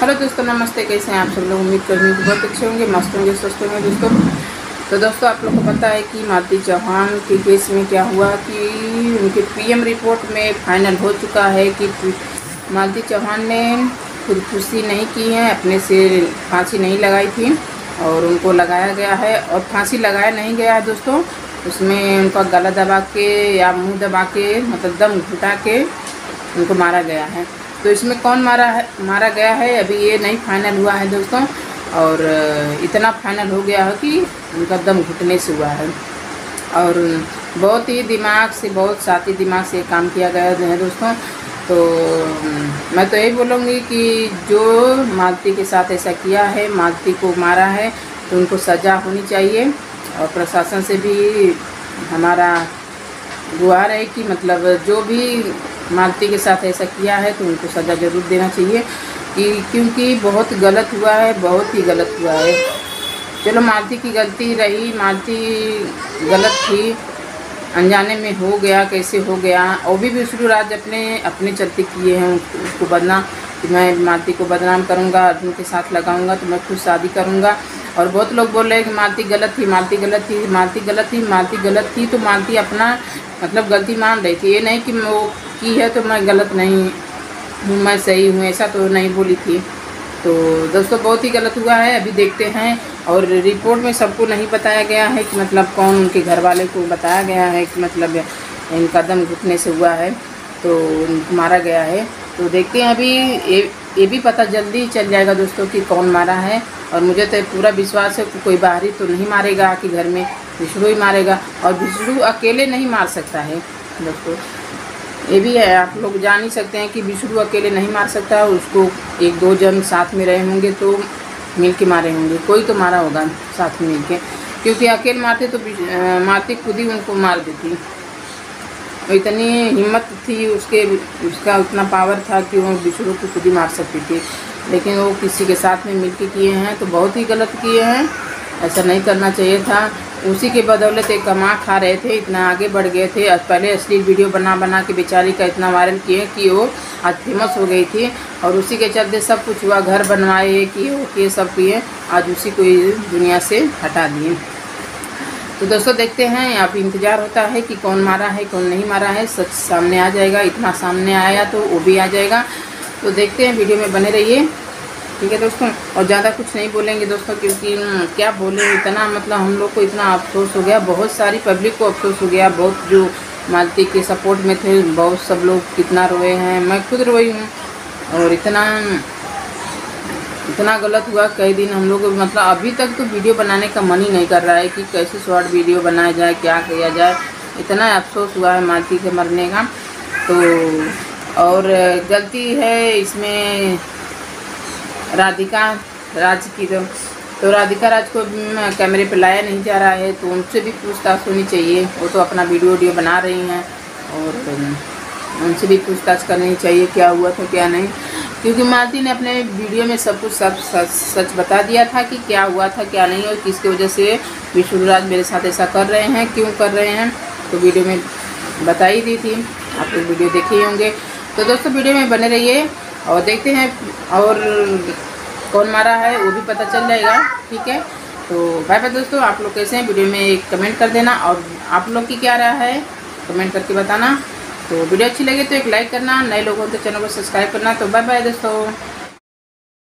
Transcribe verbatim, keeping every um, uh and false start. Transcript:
Hello दोस्तों, नमस्ते। कैसे हैं आप सब लोग? उम्मीद करती हूँ कि बहुत अच्छे होंगे, मस्त होंगे, स्वस्थ होंगे दोस्तों। तो दोस्तों, आप लोग को पता है कि मालती चौहान के केस में क्या हुआ कि उनके पीएम रिपोर्ट में फाइनल हो चुका है कि मालती चौहान ने खुदकुशी नहीं की है, अपने से फांसी नहीं लगाई थी और उनको लगाया गया है। और फांसी लगाया नहीं गया है दोस्तों, उसमें उनका गला दबा के या मुंह दबा के, मतलब दम घुटा के उनको मारा गया है। तो इसमें कौन मारा है मारा गया है अभी ये नहीं फाइनल हुआ है दोस्तों। और इतना फाइनल हो गया है कि उनका दम घुटने से हुआ है। और बहुत ही दिमाग से, बहुत साथी दिमाग से काम किया गया है दोस्तों। तो मैं तो यही बोलूँगी कि जो मालती के साथ ऐसा किया है, मालती को मारा है, तो उनको सज़ा होनी चाहिए। और प्रशासन से भी हमारा गुहार है कि मतलब जो भी मालती के साथ ऐसा किया है तो उनको सज़ा ज़रूर देना चाहिए, कि क्योंकि बहुत गलत हुआ है, बहुत ही गलत हुआ है। चलो, मालती की गलती रही, मालती गलत थी, अनजाने में हो गया, कैसे हो गया। और भी विष्णु राज अपने अपने चलते किए हैं उसको बदनाम, कि मैं मालती को बदनाम करूँगा, अर्जुन के साथ लगाऊंगा तो मैं खुद शादी करूँगा। और बहुत लोग बोल रहे हैं कि मालती गलत थी, मालती गलत थी, मालती गलत थी, मालती गलत थी। तो मालती अपना मतलब गलती मान रही थी, ये नहीं कि वो की है तो मैं गलत नहीं हूँ, मैं सही हूँ, ऐसा तो नहीं बोली थी। तो दोस्तों, बहुत ही गलत हुआ है। अभी देखते हैं। और रिपोर्ट में सबको नहीं बताया गया है कि मतलब कौन, उनके घर वाले को बताया गया है कि मतलब इनका दम घुटने से हुआ है तो मारा गया है। तो देखते हैं अभी, ये ये भी पता जल्दी चल जाएगा दोस्तों कि कौन मारा है। और मुझे तो पूरा विश्वास है कि कोई बाहरी तो नहीं मारेगा, कि घर में विष्णु ही मारेगा। और विष्णु अकेले नहीं मार सकता है दोस्तों, ये भी है। आप लोग जान ही सकते हैं कि विष्णु अकेले नहीं मार सकता, उसको एक दो जन साथ में रहे होंगे तो मिल के मारे होंगे, कोई तो मारा होगा साथ में मिल के। क्योंकि अकेले मारते तो मारती खुद ही उनको मार देती। इतनी हिम्मत थी उसके, उसका उतना पावर था कि वो विष्णु को खुद ही मार सकती थी। लेकिन वो किसी के साथ में मिलके किए हैं तो बहुत ही गलत किए हैं, ऐसा नहीं करना चाहिए था। उसी के बदौलत एक कमा खा रहे थे, इतना आगे बढ़ गए थे। और पहले अश्लील वीडियो बना बना के बेचारी का इतना वायरल किए कि वो आज फेमस हो गई थी। और उसी के चलते सब कुछ हुआ, घर बनवाए, किए वो किए, सब किए, आज उसी को दुनिया से हटा दिए। तो दोस्तों, देखते हैं, आप इंतज़ार होता है कि कौन मारा है, कौन नहीं मारा है। सच सामने आ जाएगा, इतना सामने आया तो वो भी आ जाएगा। तो देखते हैं, वीडियो में बने रहिए, ठीक है दोस्तों। और ज़्यादा कुछ नहीं बोलेंगे दोस्तों, क्योंकि क्या बोले, इतना मतलब हम लोग को इतना अफसोस हो गया, बहुत सारी पब्लिक को अफसोस हो गया। बहुत जो मालती के सपोर्ट में थे, बहुत सब लोग कितना रोए हैं, मैं खुद रोई हूँ। और इतना इतना गलत हुआ, कई दिन हम लोग मतलब अभी तक तो वीडियो बनाने का मन ही नहीं कर रहा है कि कैसे शॉर्ट वीडियो बनाया जाए, क्या किया जाए। इतना अफसोस हुआ है मालती के मरने का। तो और गलती है इसमें राधिका राज की। तो, तो राधिका राज को कैमरे पे लाया नहीं जा रहा है, तो उनसे भी पूछताछ होनी चाहिए। वो तो अपना वीडियो वीडियो बना रही हैं और उनसे भी पूछताछ करनी चाहिए क्या हुआ था क्या नहीं। क्योंकि मालती ने अपने वीडियो में सब कुछ सब सच सच बता दिया था कि क्या हुआ था क्या नहीं, और किसकी वजह से विष्णु राज मेरे साथ ऐसा कर रहे हैं, क्यों कर रहे हैं, तो वीडियो में बता ही दी थी। आप लोग वीडियो देखे ही होंगे। तो दोस्तों, वीडियो में बने रहिए और देखते हैं और कौन मारा है वो भी पता चल जाएगा, ठीक है। तो बाय बाय दोस्तों, आप लोग कैसे हैं वीडियो में एक कमेंट कर देना, और आप लोग की क्या राय है कमेंट करके बताना। तो वीडियो अच्छी लगे तो एक लाइक करना, नए लोगों के चैनल को सब्सक्राइब करना। तो बाय बाय दोस्तों।